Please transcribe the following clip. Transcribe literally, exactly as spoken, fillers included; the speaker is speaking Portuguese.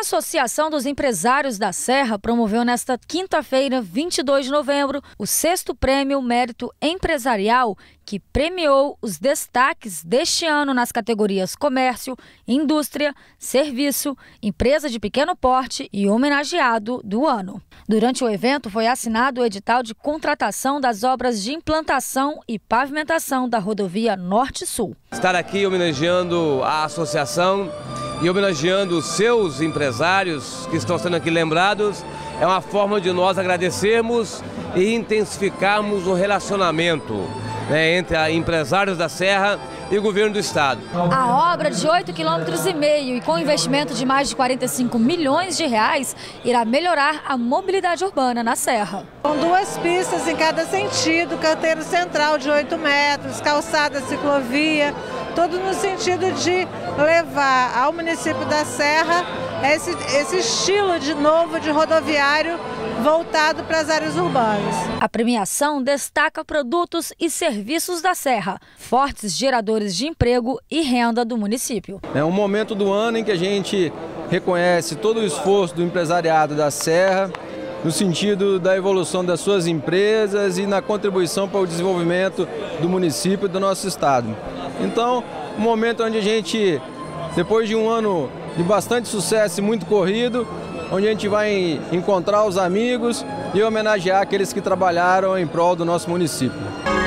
Associação dos Empresários da Serra promoveu nesta quinta-feira, vinte e dois de novembro, o sexto Prêmio Mérito Empresarial, que premiou os destaques deste ano nas categorias Comércio, Indústria, Serviço, Empresa de Pequeno Porte e Homenageado do Ano. Durante o evento foi assinado o edital de contratação das obras de implantação e pavimentação da rodovia Norte-Sul. Estar aqui homenageando a associação e homenageando os seus empresários que estão sendo aqui lembrados é uma forma de nós agradecermos e intensificarmos o relacionamento, né, entre a empresários da Serra e o governo do estado. A obra de oito vírgula cinco quilômetros e com investimento de mais de quarenta e cinco milhões de reais irá melhorar a mobilidade urbana na Serra. Com duas pistas em cada sentido, canteiro central de oito metros, calçada, ciclovia, tudo no sentido de levar ao município da Serra esse, esse estilo de novo de rodoviário voltado para as áreas urbanas. A premiação destaca produtos e serviços da Serra, fortes geradores de emprego e renda do município. É um momento do ano em que a gente reconhece todo o esforço do empresariado da Serra, no sentido da evolução das suas empresas e na contribuição para o desenvolvimento do município e do nosso estado. Então, um momento onde a gente, depois de um ano de bastante sucesso e muito corrido, onde a gente vai encontrar os amigos e homenagear aqueles que trabalharam em prol do nosso município.